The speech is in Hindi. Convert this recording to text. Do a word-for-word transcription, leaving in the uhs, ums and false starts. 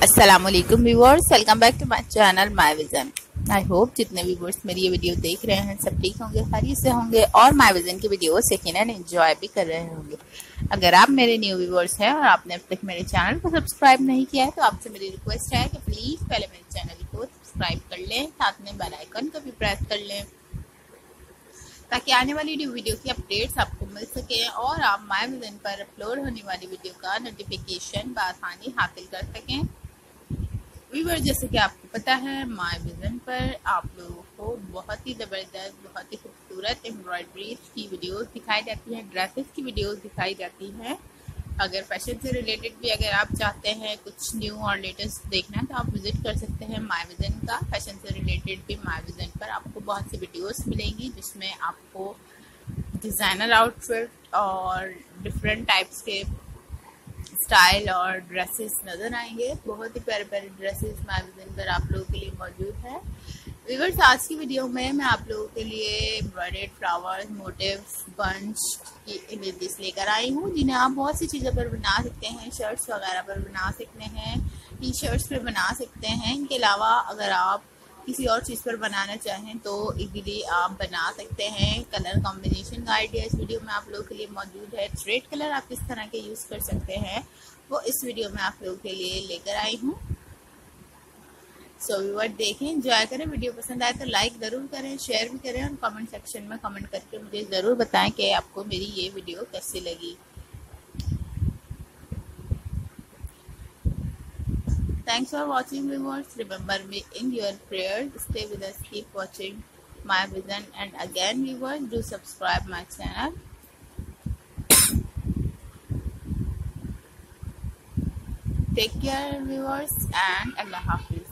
अस्सलामुअलैकुम viewers, welcome back to my channel My Vision. I hope जितने व्यूअर्स मेरी ये वीडियो देख रहे हैं सब ठीक होंगे, खैरियत से होंगे और माय विजन की वीडियो यकीनन एंजॉय भी कर रहे होंगे। अगर आप मेरे न्यू व्यूअर्स हैं और आपने अब तक मेरे चैनल को सब्सक्राइब नहीं किया है तो आपसे मेरी रिक्वेस्ट है कि प्लीज़ पहले मेरे चैनल को सब्सक्राइब कर लें, साथ में बेल आइकन को भी प्रेस कर लें ताकि आने वाली न्यू वीडियो की अपडेट्स आपको मिल सके और आप माय विजन पर अपलोड होने वाली वीडियो का नोटिफिकेशन बआसानी हासिल कर सकें। व्यूअर, जैसे कि आपको पता है माय विजन पर आप लोगों को बहुत ही ज़बरदस्त, बहुत ही खूबसूरत एम्ब्रॉयडरी की वीडियोस दिखाई जाती हैं, ड्रेसेस की वीडियोस दिखाई जाती हैं। अगर फैशन से रिलेटेड भी अगर आप चाहते हैं कुछ न्यू और लेटेस्ट देखना तो आप विजिट कर सकते हैं माय विजन का। फैशन से रिलेटेड भी माय विजन पर आपको बहुत सी वीडियोस मिलेंगी जिसमें आपको डिज़ाइनर आउटफिट और डिफरेंट टाइप्स के स्टाइल और ड्रेसेस नज़र आएंगे। बहुत ही प्यारे प्यारे ड्रेसेस माय विजन पर आप लोगों के लिए मौजूद है। व्यूअर्स, आज की वीडियो में मैं आप लोगों के लिए एम्ब्रॉयडर्ड फ्लावर्स, मोटिव्स, बंच की इमेजेस लेकर आई हूँ जिन्हें आप बहुत सी चीज़ों पर बना सकते हैं। शर्ट्स वगैरह पर बना सकते हैं, टी शर्ट्स पर बना सकते हैं। इनके अलावा अगर आप किसी और चीज़ पर बनाना चाहें तो इजीली आप बना सकते हैं। कलर कॉम्बिनेशन का आइडिया इस वीडियो में आप लोगों के लिए मौजूद है। थ्रेड कलर आप किस तरह के यूज़ कर सकते हैं वो इस वीडियो में आप लोगों के लिए लेकर आई हूँ। सो व्यूअर, देखें, एंजॉय करें। वीडियो पसंद आए तो लाइक ज़रूर करें, शेयर भी करें और कमेंट सेक्शन में कमेंट करके मुझे ज़रूर बताएं कि आपको मेरी ये वीडियो कैसी लगी। Thanks for watching viewers. Remember me in your prayers. Stay with us. Keep watching my vision. And again viewers, do subscribe my channel. Take care viewers and Allah Hafiz.